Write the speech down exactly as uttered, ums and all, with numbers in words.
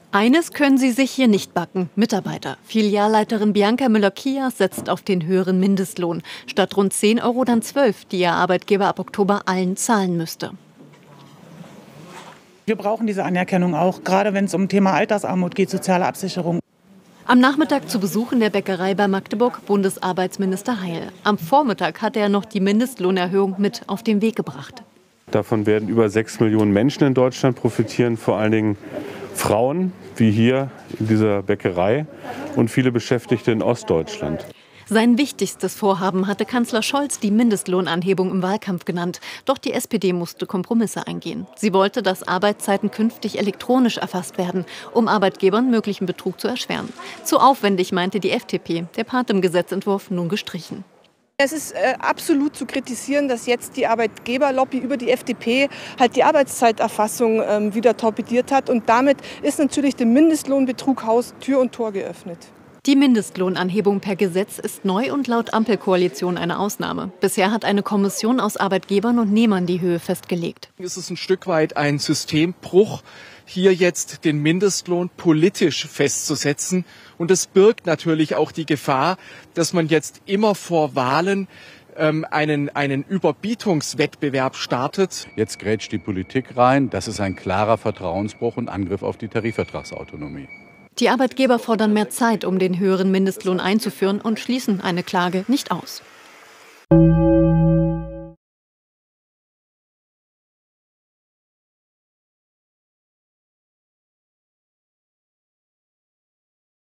Eines können sie sich hier nicht backen: Mitarbeiter. Filialleiterin Bianca Müller-Kias setzt auf den höheren Mindestlohn. Statt rund zehn Euro dann zwölf, die ihr Arbeitgeber ab Oktober allen zahlen müsste. Wir brauchen diese Anerkennung auch, gerade wenn es um Thema Altersarmut geht, soziale Absicherung. Am Nachmittag zu Besuch in der Bäckerei bei Magdeburg Bundesarbeitsminister Heil. Am Vormittag hat er noch die Mindestlohnerhöhung mit auf den Weg gebracht. Davon werden über sechs Millionen Menschen in Deutschland profitieren, vor allen Dingen Frauen, wie hier in dieser Bäckerei, und viele Beschäftigte in Ostdeutschland. Sein wichtigstes Vorhaben hatte Kanzler Scholz die Mindestlohnanhebung im Wahlkampf genannt. Doch die S P D musste Kompromisse eingehen. Sie wollte, dass Arbeitszeiten künftig elektronisch erfasst werden, um Arbeitgebern möglichen Betrug zu erschweren. Zu aufwendig, meinte die F D P. Der Part im Gesetzentwurf nun gestrichen. Es ist äh, absolut zu kritisieren, dass jetzt die Arbeitgeberlobby über die F D P halt die Arbeitszeiterfassung ähm, wieder torpediert hat. Und damit ist natürlich dem Mindestlohnbetrug Haus, Tür und Tor geöffnet. Die Mindestlohnanhebung per Gesetz ist neu und laut Ampelkoalition eine Ausnahme. Bisher hat eine Kommission aus Arbeitgebern und Nehmern die Höhe festgelegt. Es ist ein Stück weit ein Systembruch, hier jetzt den Mindestlohn politisch festzusetzen. Und es birgt natürlich auch die Gefahr, dass man jetzt immer vor Wahlen ähm, einen, einen Überbietungswettbewerb startet. Jetzt grätscht die Politik rein. Das ist ein klarer Vertrauensbruch und Angriff auf die Tarifvertragsautonomie. Die Arbeitgeber fordern mehr Zeit, um den höheren Mindestlohn einzuführen, und schließen eine Klage nicht aus.